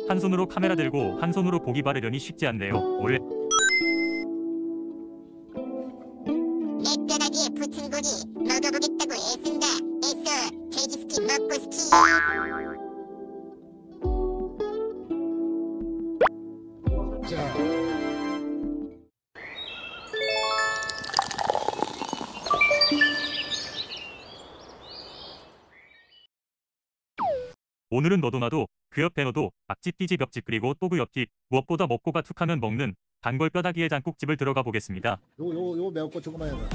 한 손으로 카메라 들고 한 손으로 고기 바르려니 쉽지 않네요. 올해 내 뼈다귀에 붙은 고기 먹어보겠다고 애쓴다. 애써 돼지스키 먹고 스키. 오늘은 너도 나도 그 옆에 너도 앞집 띠집 옆집 그리고 또 그 옆집 무엇보다 먹고가 툭하면 먹는 단골 뼈다귀의 장국집을 들어가 보겠습니다. 요 매운고 조금만 해봐.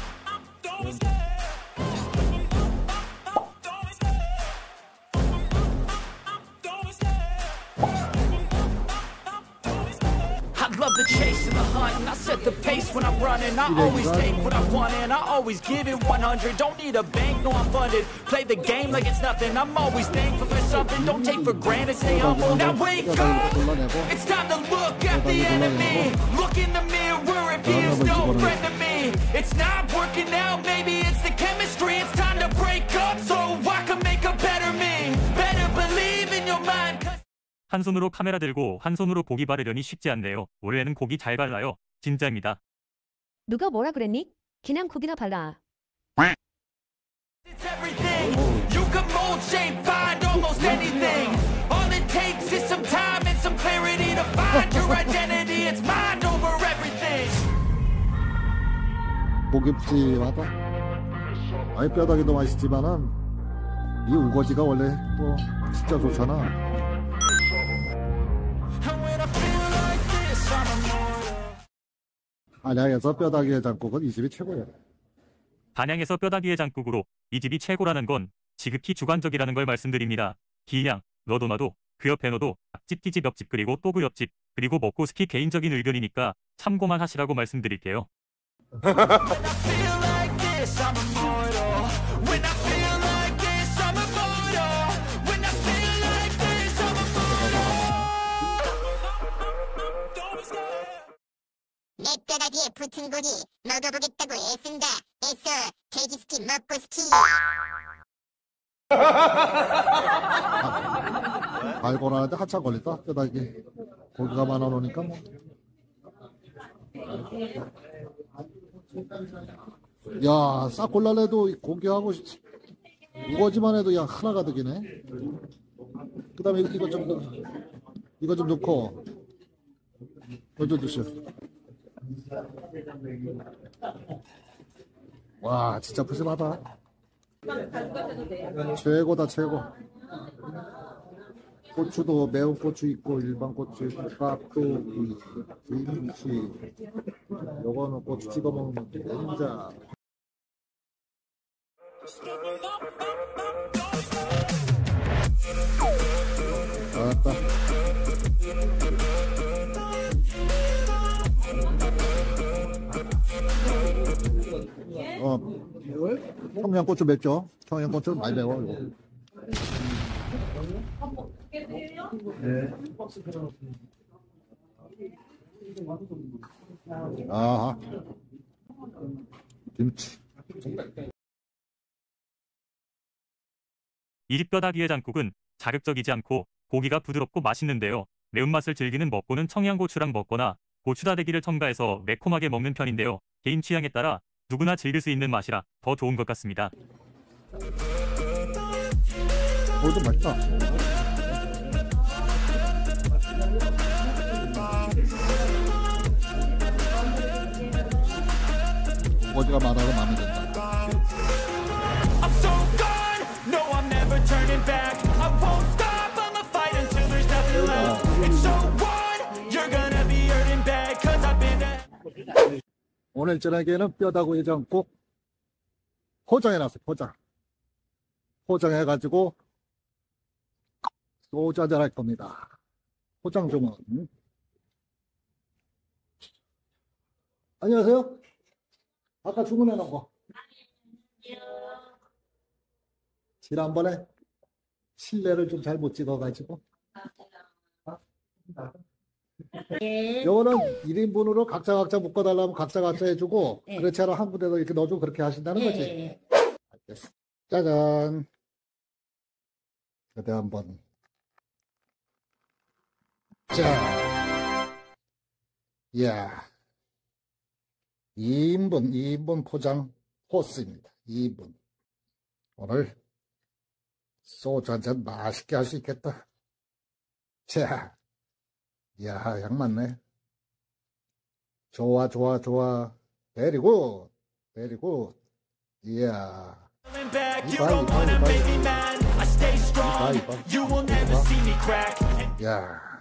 Love the chase and the hunt, and I set the pace when I'm running. I always take what I want and I always give it 100. Don't need a bank, no I'm funded. Play the game like it's nothing. I'm always thankful for something. Don't take for granted, stay humble. Now wake up, it's time to look at the enemy. Look in the mirror if he is no friend to me. It's not working out, maybe it's the chemistry. It's time to break up so I can make a better me. Better believe in your mind. 한 손으로 카메라 들고 한 손으로 고기 바르려니 쉽지 않네요. 올해는 고기 잘 발라요. 진짜입니다. 누가 뭐라 그랬니? 그냥 고기나 발라. It's everything. You can mold, shape, find almost anything. All it takes is some time and some clarity to find your identity. It's mind over everything. 고깃집하다. 아니 뼈다귀도 맛있지만은 이 우거지가 원래 또 진짜 좋잖아. 안양에서 뼈다귀 장국은 이 집이 최고예요. 단양에서 뼈다귀의 장국으로 이 집이 최고라는 건 지극히 주관적이라는 걸 말씀드립니다. 기양, 너도 나도 그 옆에 너도 앞집 띠집 옆집 그리고 또 그 옆집 그리고 먹고 스키 개인적인 의견이니까 참고만 하시라고 말씀드릴게요. 내 뼈다귀에 붙은 고기 먹어보겠다고 애쓴다. 애써 돼지스키 먹고 스키. 알고 나는데 한참 걸렸다. 뼈다귀 고기가 많아 놓으니까 뭐. 야, 싹 골라내도 고기하고 우거지만 해도 야 하나 가득이네. 그다음에 이거 좀 넣고 얹어 주시오. 와, 진짜 푸짐하다. 최고다, 최고. 고추도 매운 고추 있고 일반 고추 있고 깍두기, 김치. 요거는 고추 찍어 먹는 된장. 알았다. 청양고추 맵죠? 청양고추 많이 매워 이거. 네. 아하. 김치. 이 집 뼈다귀의 장국은 자극적이지 않고 고기가 부드럽고 맛있는데요. 매운맛을 즐기는 먹고는 청양고추랑 먹거나 고추다대기를 첨가해서 매콤하게 먹는 편인데요. 개인 취향에 따라 누구나 즐길 수 있는 맛이라 더 좋은 것 같습니다. 좀 맛있다. 어디가 많아서 마음에 든다. I'm so gone. No, I'm never turning back. I won't stop. I'ma fight until there's nothing left. It's so what? You're gonna be hurting bad. Cause I've been at... 오늘 저녁에는 뼈다귀 장국 포장해놨어요. 포장해가지고 소주 한잔 할 겁니다. 포장 주문. 안녕하세요. 아까 주문해놓은 거. 지난번에 실내를 좀 잘못 찍어가지고. 요거는 1인분으로 각자 묶어달라면 각자 해주고, 네. 그렇지 않아 한 군데도 이렇게 넣어주고 그렇게 하신다는 거지. 네. 알겠어. 짜잔. 그대 한번. 자, 이야, 2인분 포장 코스입니다. 2인분. 오늘 소주 한잔 맛있게 할 수 있겠다. 자, 이야, 향 많네. 좋아. Very good. 이야. Back, you don't wanna make me mad. I stay strong. You will never see me crack. 야.